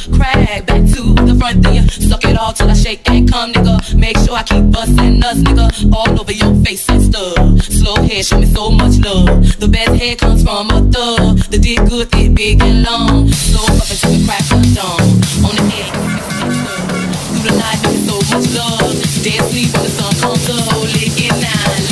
crack, back to the front, then you suck it all till I shake and come, nigga. Make sure I keep busting us, nigga, all over your face and stuff. Slow head, show me so much love. The best head comes from a thug. The dick good, thick, big and long. Slow up until the crack of dawn. On the head, through the night, with so much love. Dead sleep when the sun comes up. Lick it now.